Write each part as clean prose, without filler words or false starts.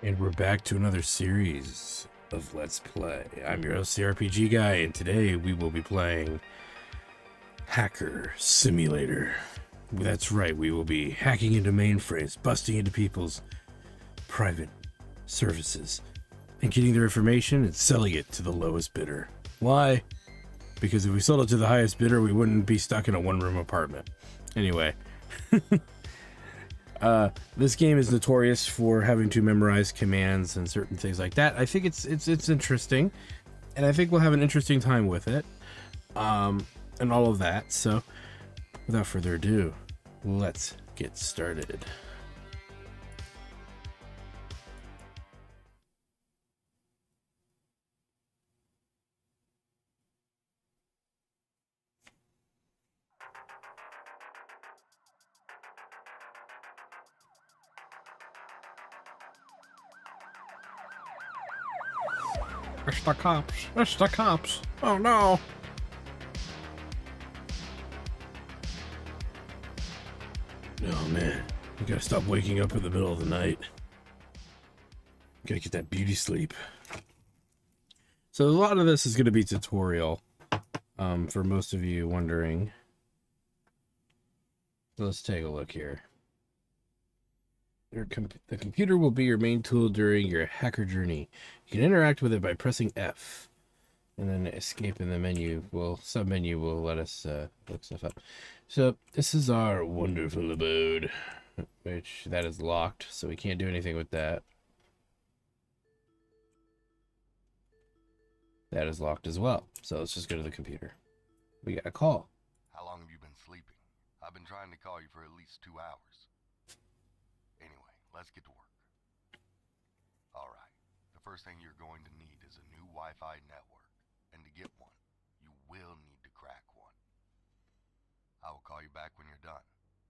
And we're back to another series of Let's Play. I'm your host, the RPG Guy, and today we will be playing Hacker Simulator. That's right, we will be hacking into mainframes, busting into people's private services, and getting their information and selling it to the lowest bidder. Why? Because if we sold it to the highest bidder, we wouldn't be stuck in a one-room apartment. Anyway. This game is notorious for having to memorize commands and certain things like that. I think it's interesting, and I think we'll have an interesting time with it, and all of that. So, without further ado, let's get started. It's the cops. It's the cops. Oh no. Oh man. You gotta stop waking up in the middle of the night. You gotta get that beauty sleep. So a lot of this is gonna be tutorial. For most of you wondering. So let's take a look here. The computer will be your main tool during your hacker journey. You can interact with it by pressing F, and then escape in the menu. Submenu will let us look stuff up. So this is our wonderful abode, which that is locked, so we can't do anything with that. That is locked as well. So let's just go to the computer. We got a call. How long have you been sleeping? I've been trying to call you for at least 2 hours. Anyway, let's get to work. Alright, the first thing you're going to need is a new Wi-Fi network. And to get one, you will need to crack one. I will call you back when you're done.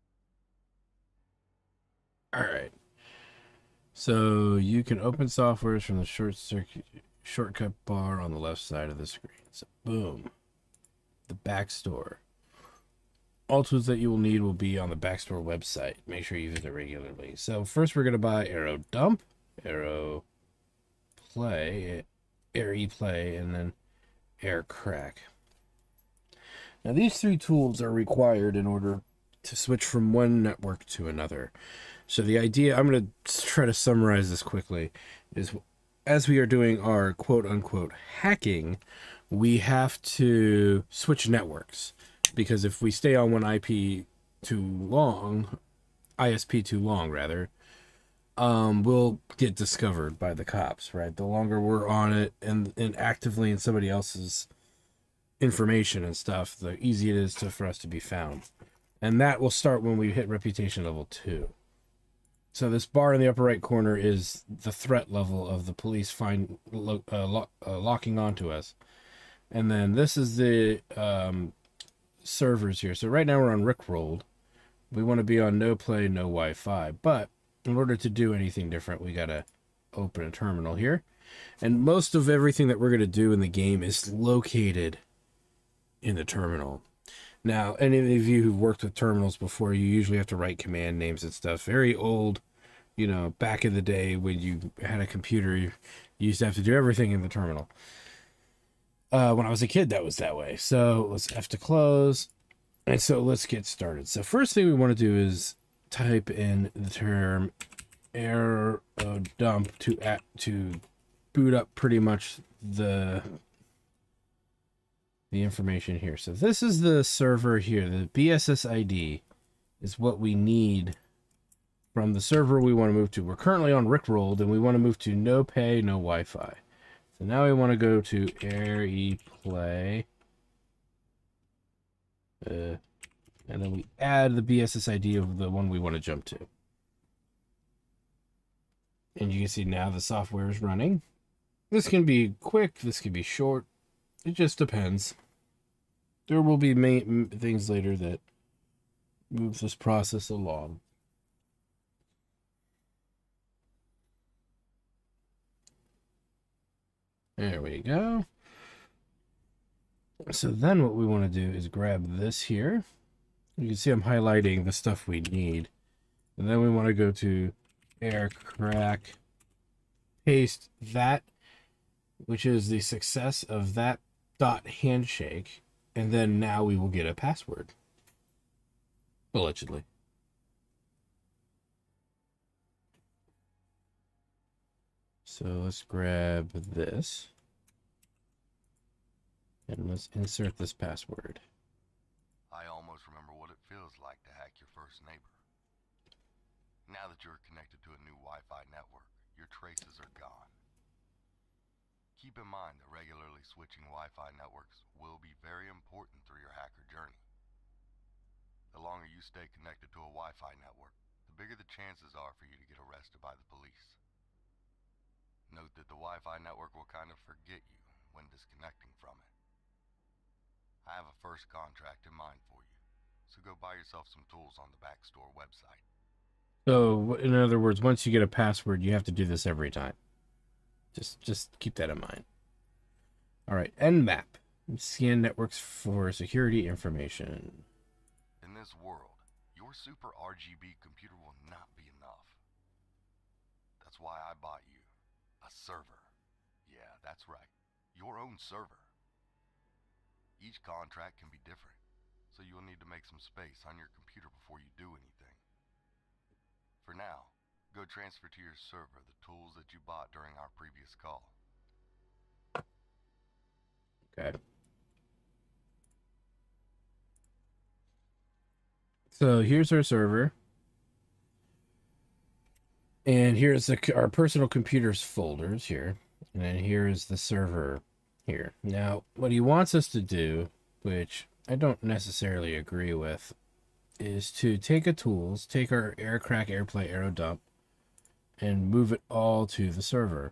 Alright. So you can open softwares from the shortcut bar on the left side of the screen. So boom. The Backstore. All tools that you will need will be on the Backstore website. Make sure you visit regularly. So first we're going to buy Arrow Dump, Arrow Play, Air E-Play, and then Air Crack. Now these three tools are required in order to switch from one network to another. So the idea, I'm going to try to summarize this quickly, is as we are doing our quote-unquote hacking, we have to switch networks. Because if we stay on one IP too long, ISP too long, rather, we'll get discovered by the cops, right? The longer we're on it and actively in somebody else's information and stuff, the easier it is for us to be found. And that will start when we hit reputation level 2. So this bar in the upper right corner is the threat level of the police locking onto us. And then this is the servers here. So right now we're on Rickrolled. We want to be on no play, no Wi-Fi. But in order to do anything different, we got to open a terminal here. And most of everything that we're going to do in the game is located in the terminal. Now, any of you who've worked with terminals before, you usually have to write command names and stuff. Very old, you know, back in the day when you had a computer, you used to have to do everything in the terminal. When I was a kid, that was that way. So let's F to close. And so let's get started. So first thing we want to do is type in the term arrow dump to boot up pretty much the information here. So this is the server here. The BSS ID is what we need from the server we want to move to. We're currently on Rickrolled, and we want to move to no pay, no Wi-Fi. So now we want to go to Air E-Play. And then we add the BSS ID of the one we want to jump to. And you can see now the software is running. This can be quick, this can be short. It just depends. There will be things later that move this process along. There we go. So then what we want to do is grab this here. You can see I'm highlighting the stuff we need. And then we want to go to Air Crack paste that, which is the success of that dot handshake, and then now we will get a password. Allegedly. So let's grab this. And let's insert this password. I almost remember what it feels like to hack your first neighbor. Now that you're connected to a new Wi-Fi network, your traces are gone. Keep in mind that regularly switching Wi-Fi networks will be very important through your hacker journey. The longer you stay connected to a Wi-Fi network, the bigger the chances are for you to get arrested by the police. Note that the Wi-Fi network will kind of forget you when disconnecting from it. I have a first contract in mind for you, so go buy yourself some tools on the Backstore website. So, in other words, once you get a password, you have to do this every time. Just keep that in mind. All right, Nmap. Scan networks for security information. In this world, your super RGB computer will not be enough. That's why I bought you a server. Yeah, that's right, your own server. Each contract can be different, so you'll need to make some space on your computer before you do anything. For now, go transfer to your server the tools that you bought during our previous call. Okay. So here's our server. And here's our personal computers folders here. And then here's the server here. Now, what he wants us to do, which I don't necessarily agree with, is to take take our aircrack, airplay, arrow dump, and move it all to the server.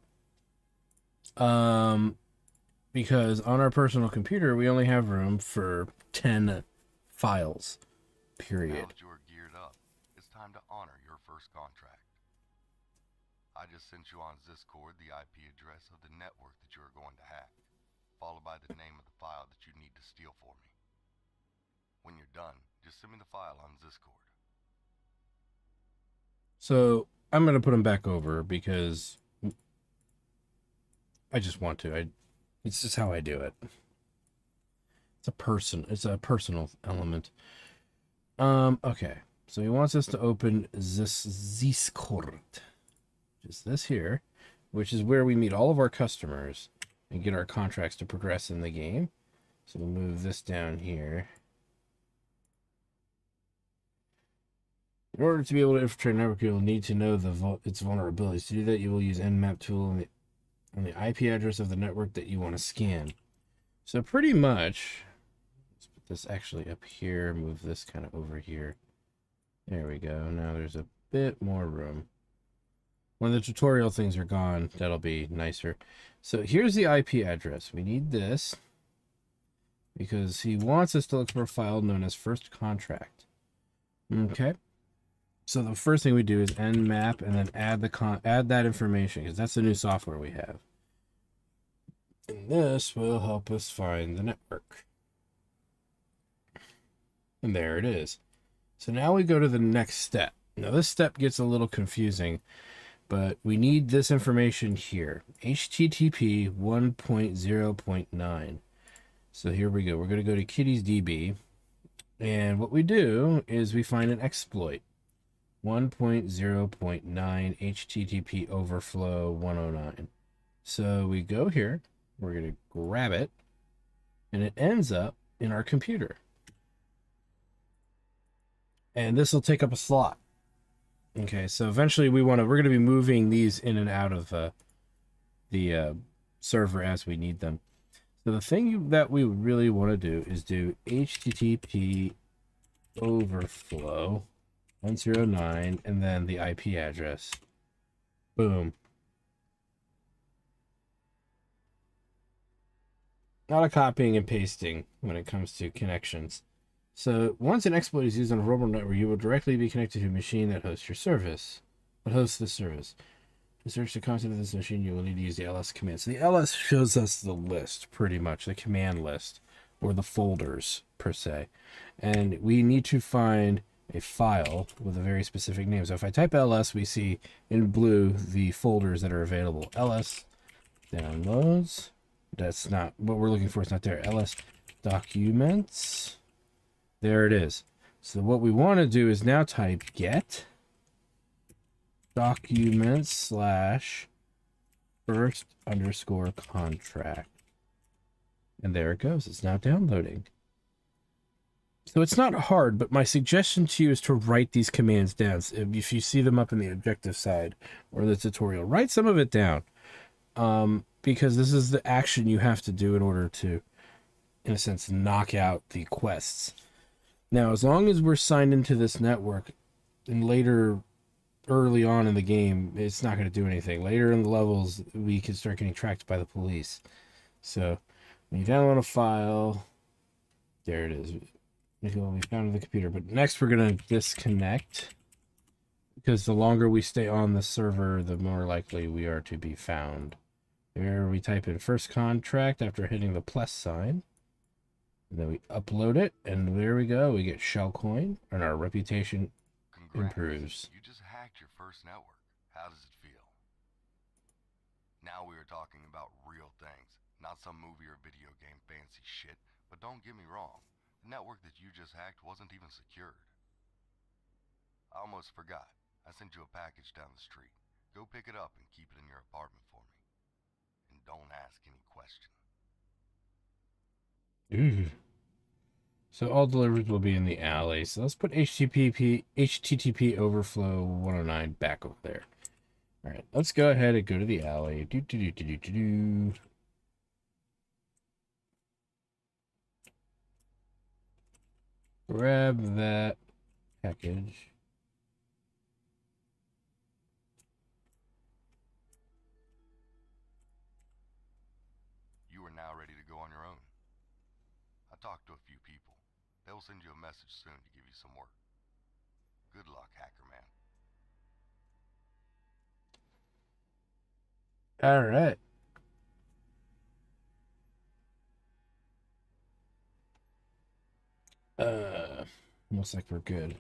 Because on our personal computer, we only have room for 10 files, period. Now that you are geared up, it's time to honor your first contract. I just sent you on Discord the IP address of the network that you are going to hack, followed by the name of the file that you need to steal for me. When you're done, just send me the file on Discord. So I'm going to put them back over because I just want to. It's just how I do it. It's a personal element. Okay. So he wants us to open this Discord. Just this here, which is where we meet all of our customers and get our contracts to progress in the game. So we'll move this down here. In order to be able to infiltrate a network, you will need to know its vulnerabilities. To do that, you will use Nmap tool on the IP address of the network that you want to scan. So pretty much, let's put this actually up here, move this kind of over here. There we go. Now there's a bit more room. When the tutorial things are gone, that'll be nicer. So here's the IP address. We need this because he wants us to look for a file known as first contract. Okay. So the first thing we do is nmap and then add that information because that's the new software we have. And this will help us find the network. And there it is. So now we go to the next step. Now this step gets a little confusing, but we need this information here. HTTP 1.0.9. So here we go. We're going to go to Kitty's DB. And what we do is we find an exploit. 1.0.9 HTTP overflow 109. So we go here. We're going to grab it. And it ends up in our computer. And this will take up a slot. Okay, so eventually we're going to be moving these in and out of the server as we need them. So the thing that we really want to do is do HTTP overflow 109 and then the IP address. Boom. Not a copying and pasting when it comes to connections. So once an exploit is used on a robot network, you will directly be connected to a machine that hosts your service. What hosts this service? To search the content of this machine, you will need to use the ls command. So the ls shows us the list, pretty much, the command list, or the folders, per se. And we need to find a file with a very specific name. So if I type ls, we see in blue the folders that are available. Ls downloads. That's not what we're looking for. It's not there. Ls documents. There it is. So what we want to do is now type get documents slash first underscore contract. And there it goes. It's now downloading. So it's not hard, but my suggestion to you is to write these commands down. If you see them up in the objective side or the tutorial, write some of it down. Because this is the action you have to do in order to, in a sense, knock out the quests. Now, as long as we're signed into this network, and later, early on in the game, it's not going to do anything. Later in the levels, we can start getting tracked by the police. So, when you download a file, there it is. It will be found on the computer. But next, we're going to disconnect, because the longer we stay on the server, the more likely we are to be found. Here we type in first contract after hitting the plus sign. And then we upload it, and there we go. We get shell coin, and our reputation improves. You just hacked your first network. How does it feel? Now we are talking about real things, not some movie or video game fancy shit. But don't get me wrong, the network that you just hacked wasn't even secured. I almost forgot. I sent you a package down the street. Go pick it up and keep it in your apartment for me. And don't ask any questions. Ooh. So all deliveries will be in the alley. So let's put HTTP overflow 109 back over there. All right, let's go ahead and go to the alley. Grab that package. You are now ready to go on your own. I talked to a few people. They'll send you a message soon to give you some work. Good luck, hacker man. All right. Looks like we're good.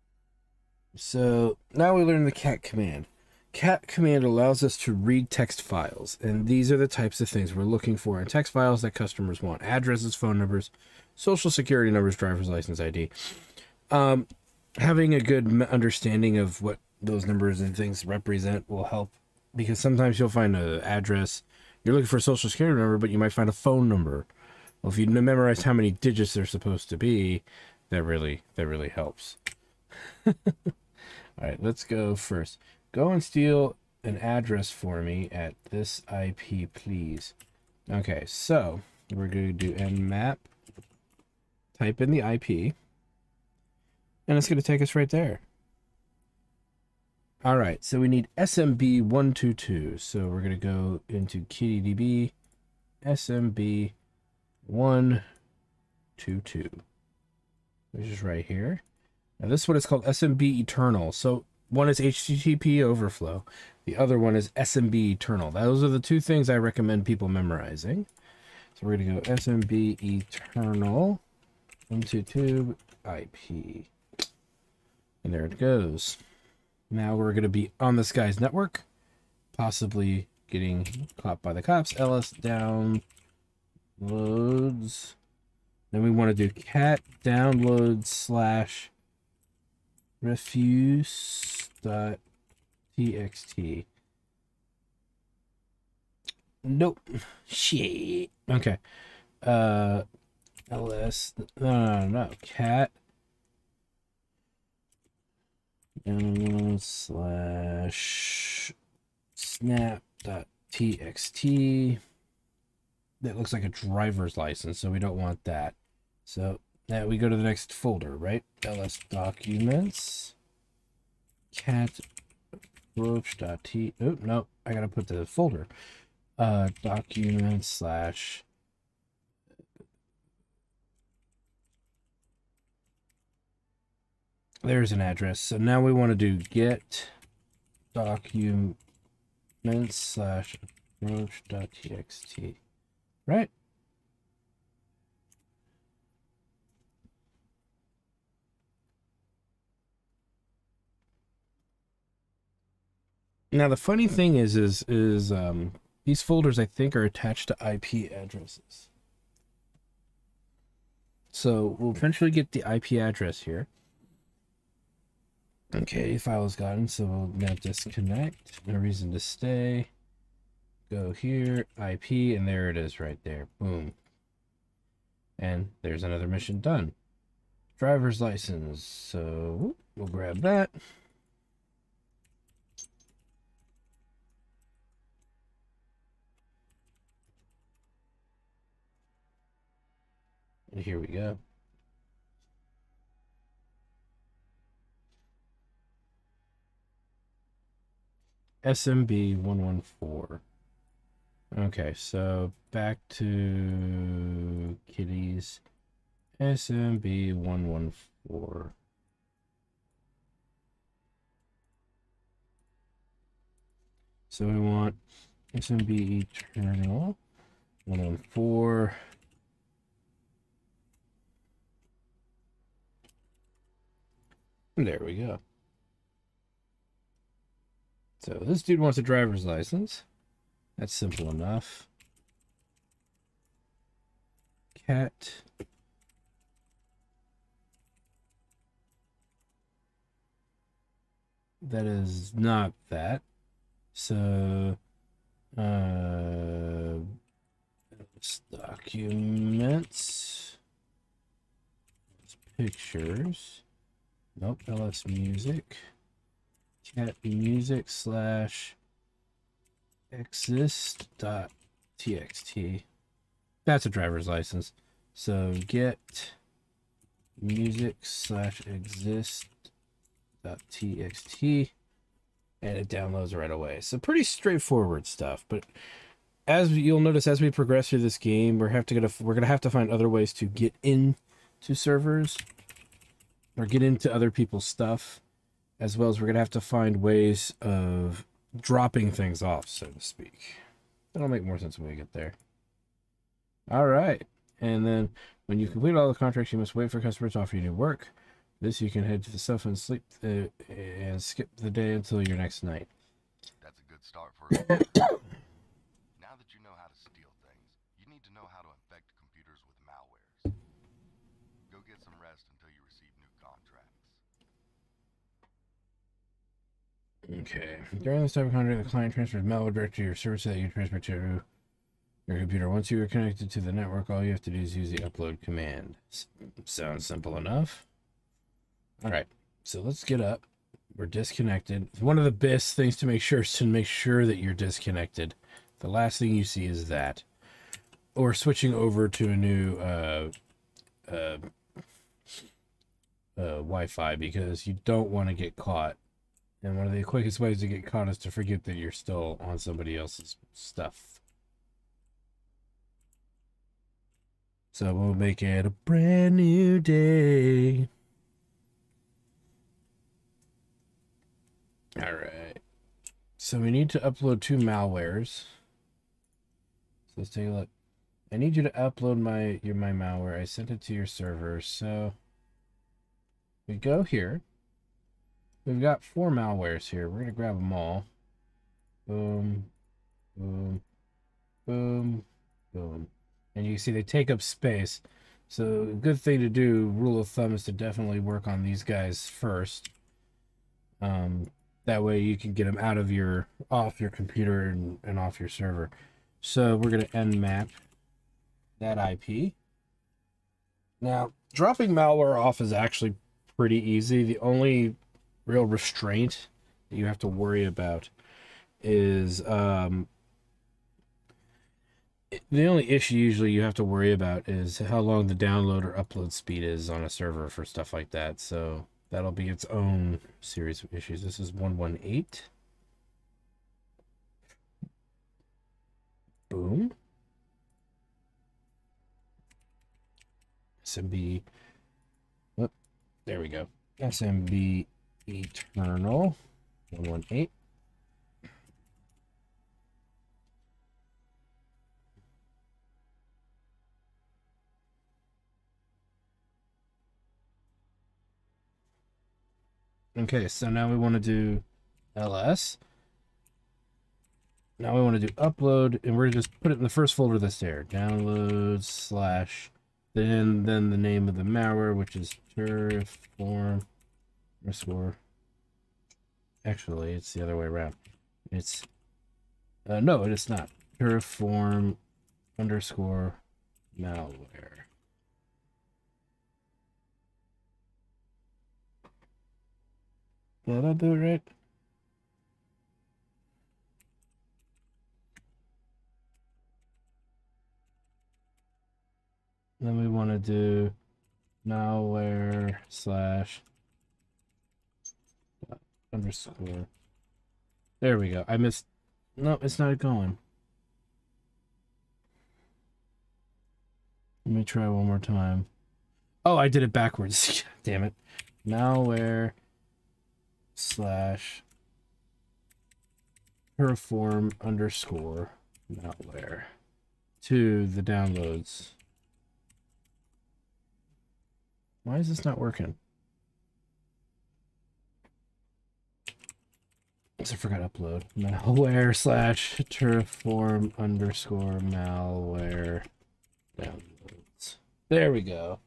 So now we learn the cat command. Cat command allows us to read text files, and these are the types of things we're looking for in text files that customers want: addresses, phone numbers, social security numbers, driver's license ID. Having a good understanding of what those numbers and things represent will help, because sometimes you'll find an address, you're looking for a social security number, but you might find a phone number. Well, if you memorize how many digits they're supposed to be, that really helps. All right, let's go first. Go and steal an address for me at this IP, please. Okay, so we're going to do nmap, type in the IP, and it's going to take us right there. All right, so we need SMB 122. So we're going to go into KDB SMB 122, which is right here. Now this is what it's called, SMB Eternal. So one is HTTP overflow. The other one is SMB Eternal. Those are the two things I recommend people memorizing. So we're going to go SMB Eternal 122 IP. And there it goes. Now we're going to be on this guy's network, possibly getting caught by the cops. LS downloads. Then we want to do cat download slash refuse.txt. Nope. Shit. Okay. LS. No. Cat download slash snap.txt. That looks like a driver's license, so we don't want that. So now we go to the next folder, right? ls documents cat approach.t. Oh no, I gotta put the folder. Documents slash there's an address. So now we want to do get documents slash approach.txt. Right? Now the funny thing is these folders I think are attached to IP addresses. So we'll eventually get the IP address here. Okay, file is gotten, so we'll now disconnect. No reason to stay. Go here, IP, and there it is right there. Boom. And there's another mission done. Driver's license. So we'll grab that. And here we go. SMB 114. Okay, so back to Kitty's SMB 114. So we want SMB Eternal 114. And there we go. So this dude wants a driver's license. That's simple enough. Cat. That is not that. So, documents, pictures. Nope, LS music. Cat music slash exist.txt. That's a driver's license. So get music slash exist.txt, and it downloads right away. So pretty straightforward stuff. But as you'll notice, as we progress through this game, we're gonna have to find other ways to get into servers or get into other people's stuff, as well as we're gonna have to find ways of dropping things off, so to speak. That'll make more sense when we get there. All right, and then when you complete all the contracts, you must wait for customers to offer you new work. This you can head to the stuff and sleep and skip the day until your next night. That's a good start for us. Now that you know how to steal things, you need to know how to infect computers with malwares. Go get some rest until you receive new contracts. Okay. During this type of contract, the client transfers malware directly to your server so that you transfer to your computer. Once you are connected to the network, all you have to do is use the upload command. Sounds simple enough. All right. So let's get up. We're disconnected. One of the best things to make sure is to make sure that you're disconnected. The last thing you see is that. Or switching over to a new Wi-Fi, because you don't want to get caught. And one of the quickest ways to get caught is to forget that you're still on somebody else's stuff. So we'll make it a brand new day. All right. So we need to upload 2 malwares. So let's take a look. I need you to upload my malware. I sent it to your server. So we go here. We've got 4 malwares here. We're gonna grab them all. Boom, boom, boom, boom. And you can see they take up space. So a good thing to do, rule of thumb, is to definitely work on these guys first. That way you can get them off your computer and off your server. So we're gonna nmap that IP. Now, dropping malware off is actually pretty easy. The only real restraint that you have to worry about is the only issue usually you have to worry about is how long the download or upload speed is on a server for stuff like that. So that'll be its own series of issues. This is 118. Boom. SMB. Oh, there we go. SMB Eternal 118. Okay, so now we want to do ls. Now we want to do upload, and we're going to just put it in the first folder that's there. Download slash, then the name of the malware, which is terraform underscore. Actually, it's the other way around. It's, no, it is not. Terraform underscore malware. Did I do it right? Then we want to do malware slash underscore. There we go. I missed. No, it's not going. Let me try one more time. Oh, I did it backwards. Damn it. Malware slash terraform underscore malware to the downloads. Why is this not working? I forgot upload. Malware slash terraform underscore malware downloads. There we go.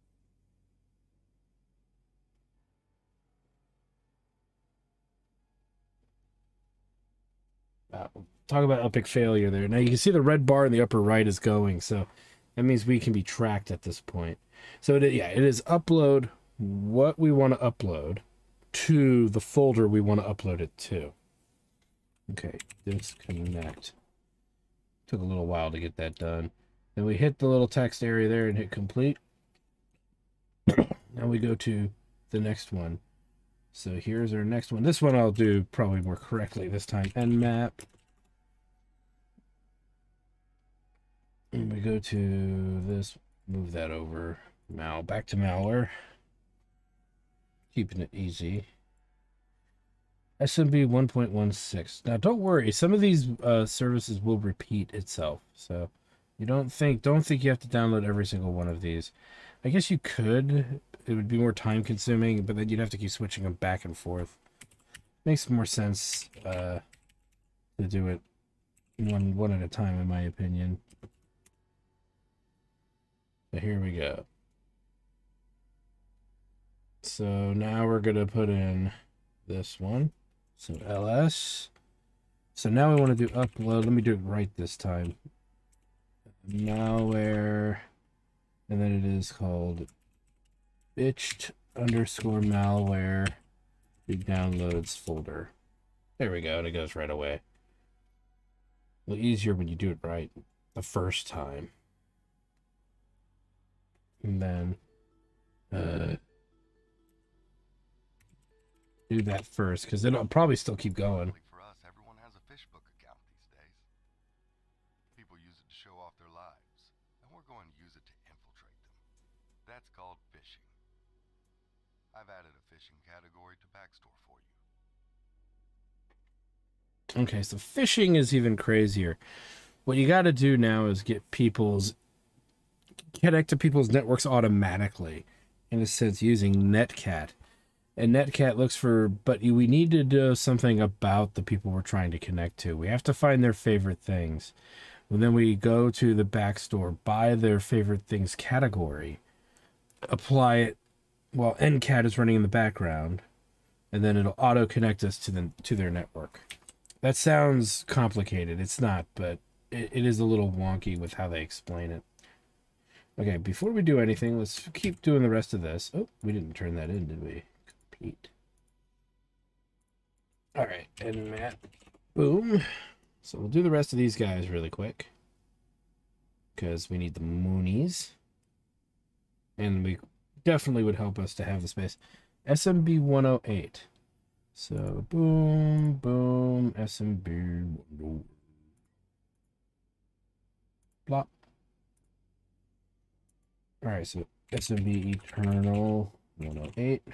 Talk about epic failure there. Now you can see the red bar in the upper right is going, so that means we can be tracked at this point. So it is upload what we want to upload to the folder we want to upload it to. Okay, disconnect. Took a little while to get that done. Then we hit the little text area there and hit complete. Now we go to the next one. So here's our next one. This one I'll do probably more correctly this time. Nmap. And we go to this, move that over. Back to malware. Keeping it easy. SMB 1.16. Now don't worry, some of these services will repeat itself. So you don't think you have to download every single one of these. I guess you could. It would be more time consuming, but then you'd have to keep switching them back and forth. Makes more sense to do it one at a time, in my opinion. So here we go. So now we're going to put in this one. So ls. So now we want to do upload. Let me do it right this time. Malware. And then it is called bitched underscore malware. The downloads folder. There we go. And it goes right away. A little easier when you do it right the first time. And then do that first, because it'll probably still keep going. For us, everyone has a Facebook account these days. People use it to show off their lives, and we're going to use it to infiltrate them. That's called phishing. I've added a phishing category to Backstore for you. Okay, so phishing is even crazier. What you got to do now is connect to people's networks automatically, in a sense, using Netcat. And Netcat looks for, but we need to do something about the people we're trying to connect to. We have to find their favorite things. And then we go to the Backstore, buy their favorite things category, apply it while NCAT is running in the background, and then it'll auto connect us to their network. That sounds complicated. It's not, but it is a little wonky with how they explain it. Okay, before we do anything, let's keep doing the rest of this. Oh, we didn't turn that in, did we? Complete. All right, and Matt, boom. So we'll do the rest of these guys really quick, because we need the Moonies. And we definitely would help us to have the space. SMB 108. So boom, boom, SMB 108. Plop. All right, so SMB Eternal 108.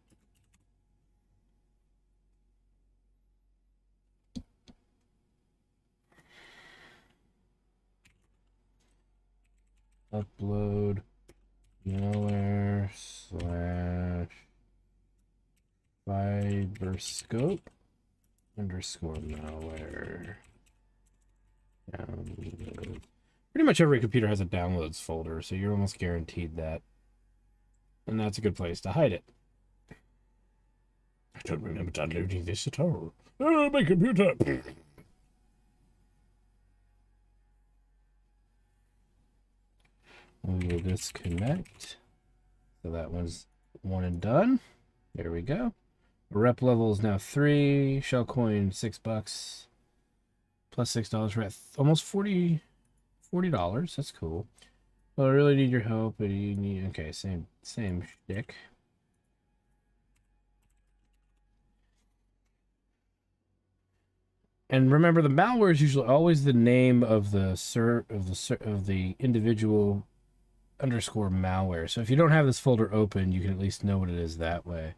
Upload malware slash fiberscope underscore malware Downloads. Pretty much every computer has a downloads folder, so you're almost guaranteed that. And that's a good place to hide it. I don't remember downloading this at all. Oh, my computer! We will disconnect. So that one's one and done. There we go. Rep level is now 3. Shell coin $6. Plus $6. We're at almost $40. That's cool. Well, I really need your help, but you need... Okay, same shtick. And remember, the malware is usually always the name of the individual underscore malware. So if you don't have this folder open, you can at least know what it is that way.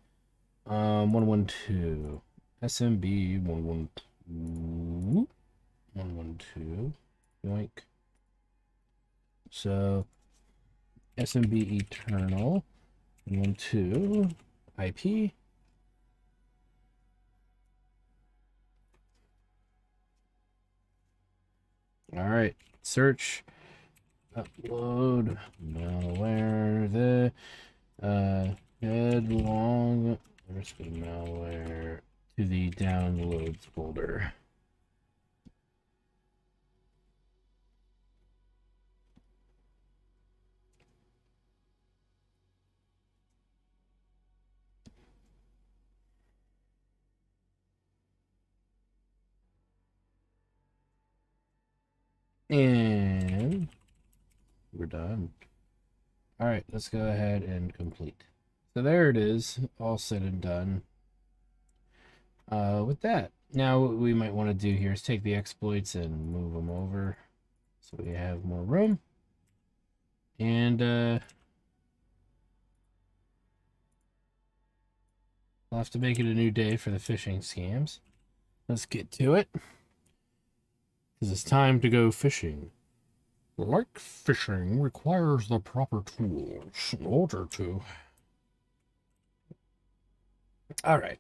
112 SMB 112 112 yoink. So SMB eternal 112 IP. All right, search, upload malware, the headlong malware to the downloads folder. And we're done. All right, let's go ahead and complete. So there it is, all said and done. With that, now what we might want to do here is take the exploits and move them over so we have more room. And I'll have to make it a new day for the phishing scams. Let's get to it. Because it's time to go fishing. Like fishing requires the proper tools in order to... Alright.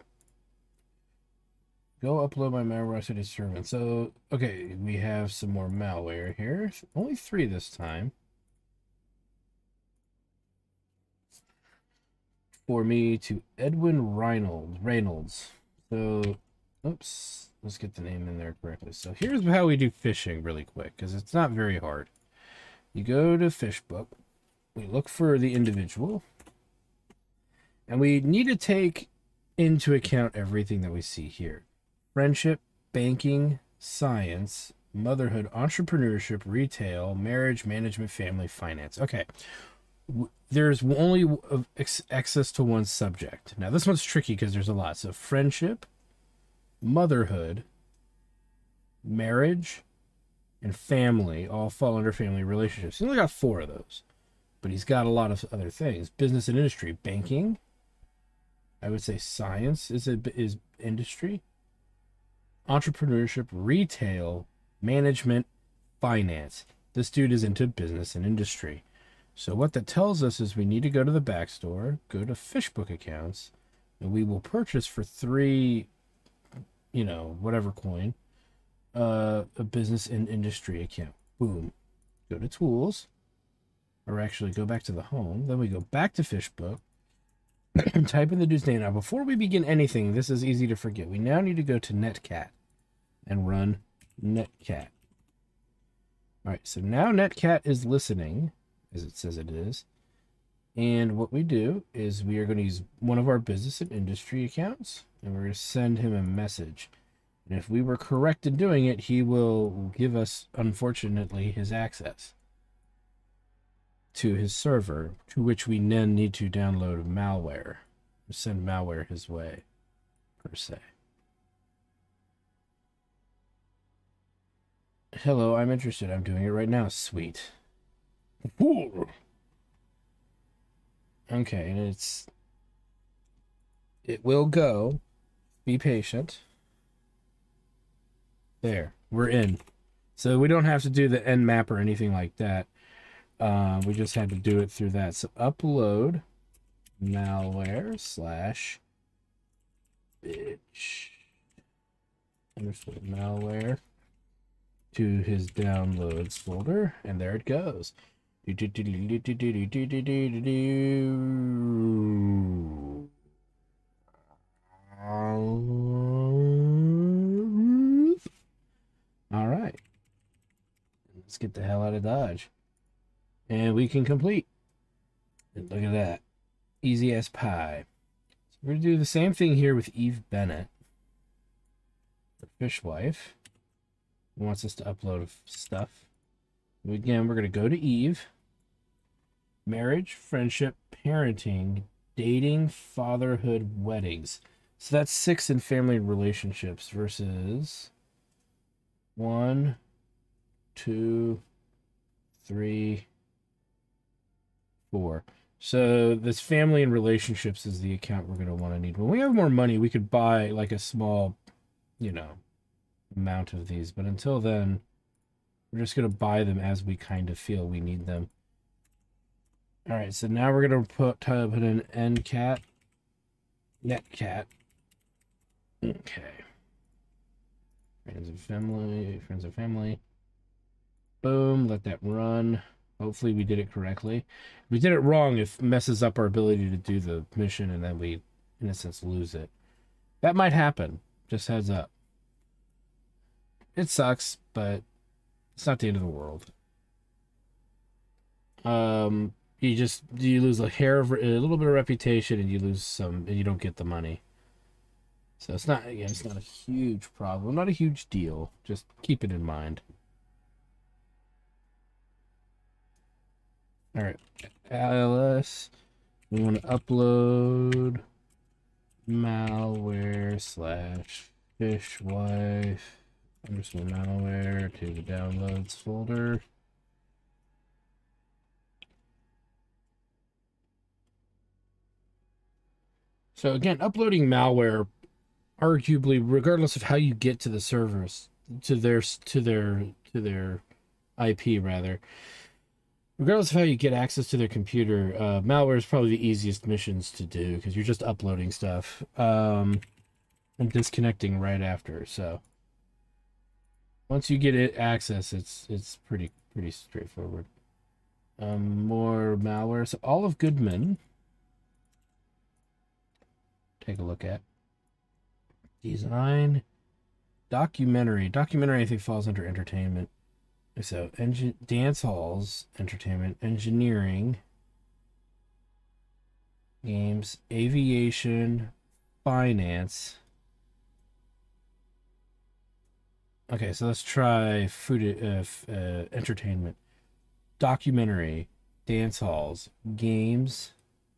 Go upload my malware to the server. So, okay, we have some more malware here. Only 3 this time. For me to Edwin Reynolds. So, oops. Let's get the name in there correctly. So here's how we do phishing really quick, because it's not very hard. You go to Fishbook. We look for the individual. And we need to take into account everything that we see here. Friendship, banking, science, motherhood, entrepreneurship, retail, marriage, management, family, finance. Okay. There's only access to one subject. Now, this one's tricky because there's a lot. So friendship, motherhood, marriage, and family all fall under family relationships. He's only got 4 of those, but he's got a lot of other things. Business and industry, banking. I would say science is industry. Entrepreneurship, retail, management, finance. This dude is into business and industry. So what that tells us is we need to go to the backstore, go to Fishbook accounts, and we will purchase for 3, whatever coin, a business and industry account. Boom. Go to tools, or actually go back to the home. Then we go back to Fishbook, type in the dude's name. Now, before we begin anything, this is easy to forget. We now need to go to netcat and run netcat. All right, so now netcat is listening, as it says it is. And what we do is we are going to use one of our business and industry accounts, and we're going to send him a message. And if we were correct in doing it, he will give us, unfortunately, his access to his server, to which we then need to download malware, or send malware his way, per se. Hello, I'm interested. I'm doing it right now. Sweet. Ooh. Okay, and it will go. Be patient. There, we're in. So we don't have to do the nmap or anything like that. We just had to do it through that. So upload malware / bitch underscore malware to his downloads folder, and there it goes. All right, let's get the hell out of Dodge, and we can complete. And look at that, easy as pie. So we're gonna do the same thing here with Eve Bennett, the fishwife, who wants us to upload stuff. Again, we're gonna go to Eve. Marriage, friendship, parenting, dating, fatherhood, weddings. So that's 6 in family relationships versus 1, 2, 3, 4. So this family and relationships is the account we're going to want to need. When we have more money, we could buy like a small, amount of these. But until then, we're just going to buy them as we kind of feel we need them. All right, so now we're going to put in NCAT, NetCat. Okay. Friends and family. Boom, let that run. Hopefully we did it correctly. If we did it wrong, it messes up our ability to do the mission, and then we, in a sense, lose it. That might happen. Just heads up. It sucks, but it's not the end of the world. You lose a little bit of reputation, and you lose some, and you don't get the money. So it's not a huge problem, not a huge deal. Just keep it in mind. All right, Alice, we want to upload malware / fishwife _ malware to the downloads folder. So again, uploading malware, arguably, regardless of how you get to the servers, to their IP rather, regardless of how you get access to their computer, malware is probably the easiest missions to do because you're just uploading stuff and disconnecting right after. So once you get it access, it's pretty straightforward. More malware. So Olive Goodman. Take a look at design, documentary. Documentary, I think, falls under entertainment. So dance halls, entertainment, engineering, games, aviation, finance. Okay, so let's try food, entertainment, documentary, dance halls, games,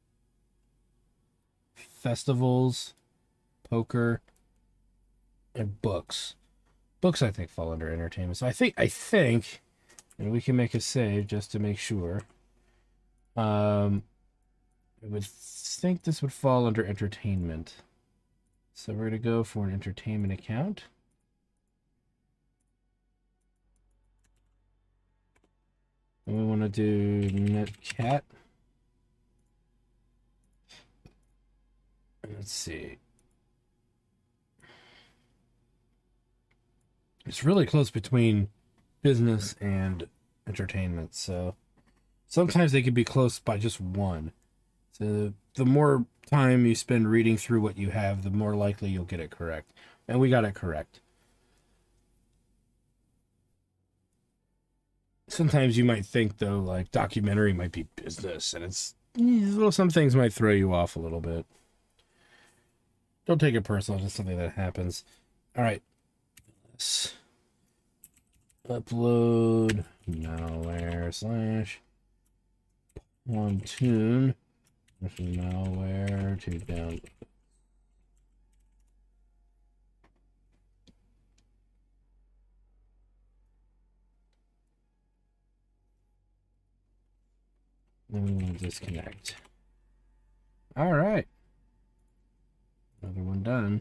festivals, poker, and books. Books, I think, fall under entertainment. So I think, and we can make a save just to make sure. I would think this would fall under entertainment. So we're going to go for an entertainment account. And we want to do netcat. Let's see. It's really close between business and entertainment, so sometimes they can be close by just one. So the more time you spend reading through what you have, the more likely you'll get it correct. And we got it correct. Sometimes you might think, though, like documentary might be business, and some things might throw you off a little bit. Don't take it personal, just something that happens. All right. Let's upload malware / pontoon malware to download. Then we want to disconnect. All right. Another one done.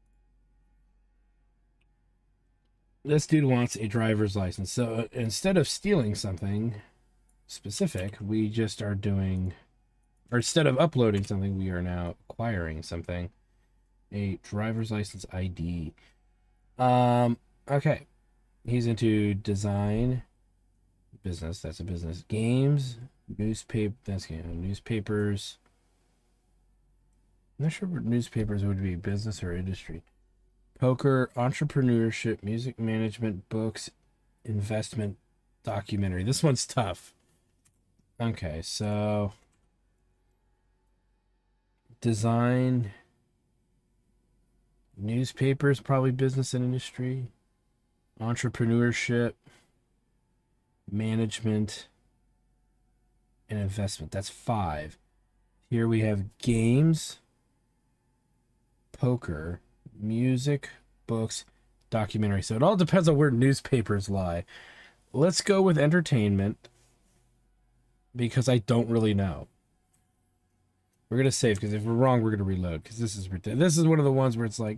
This dude wants a driver's license. So instead of stealing something specific, we just are doing, or instead of uploading something, we are now acquiring something. A driver's license ID. Okay. He's into design, business. That's a business. Games, newspaper. That's newspapers. I'm not sure what newspapers would be, business or industry. Poker, entrepreneurship, music management, books, investment, documentary. This one's tough. Okay, so design, newspapers, probably business and industry, entrepreneurship, management, and investment. That's 5. Here we have games, poker, music, books, documentary. So it all depends on where newspapers lie. Let's go with entertainment because I don't really know. We're gonna save because if we're wrong, we're gonna reload because this is one of the ones where it's like,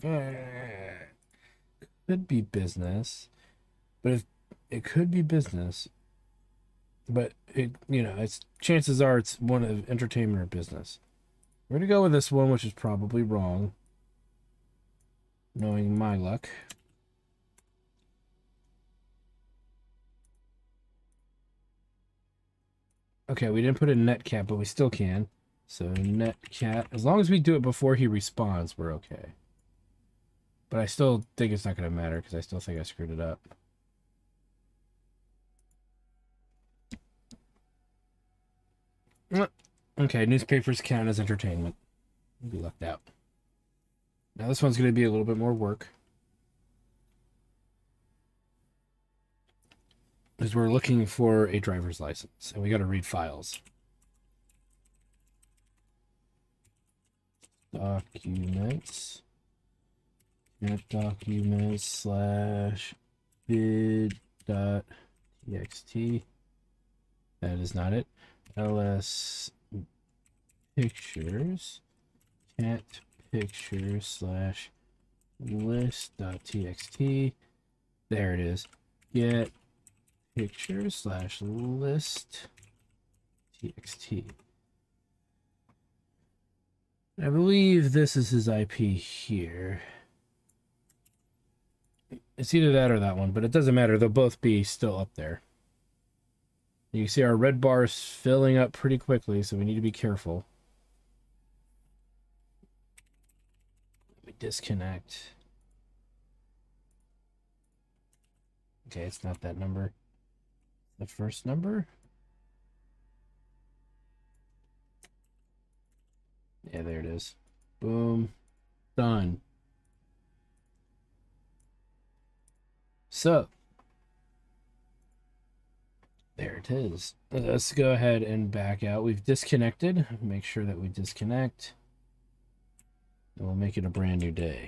could be business, but if it could be business, but it's chances are it's one of entertainment or business. We're gonna go with this one, which is probably wrong, knowing my luck. Okay, we didn't put a net cap, but we still can. So net cat, as long as we do it before he respawns, we're okay. But I still think it's not going to matter because I still think I screwed it up. Okay, newspapers count as entertainment. We lucked out. Now this one's going to be a little bit more work. Because we're looking for a driver's license, and we got to read files. Documents. Net documents slash bid.txt. That is not it. ls pictures. Cat pictures slash list.txt. There it is. Get pictures slash list txt. I believe this is his IP here. It's either that or that one, but it doesn't matter. They'll both be still up there. You can see our red bar is filling up pretty quickly, so we need to be careful. Let me disconnect. Okay, it's not that number. The first number? Yeah, there it is. Boom. Done. So, there it is. Let's go ahead and back out. We've disconnected. Make sure that we disconnect. And we'll make it a brand new day.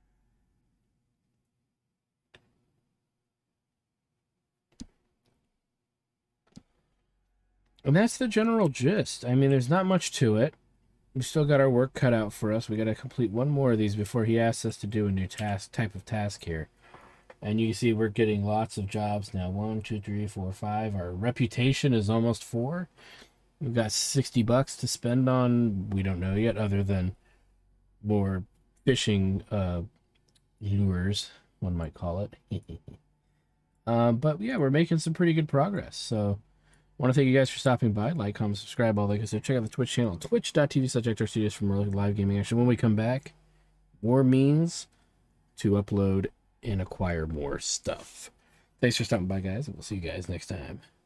And that's the general gist. I mean, there's not much to it. We still got our work cut out for us. We got to complete one more of these before he asks us to do a new type of task here. And you can see we're getting lots of jobs now. 1, 2, 3, 4, 5. Our reputation is almost 4. We've got $60 to spend on, we don't know yet, other than more fishing lures, one might call it. But yeah, we're making some pretty good progress. So I want to thank you guys for stopping by. Like, comment, subscribe, all that good stuff. Check out the Twitch channel, twitch.tv/XR for more live gaming action. When we come back, more means to upload and acquire more stuff. Thanks for stopping by, guys, and we'll see you guys next time.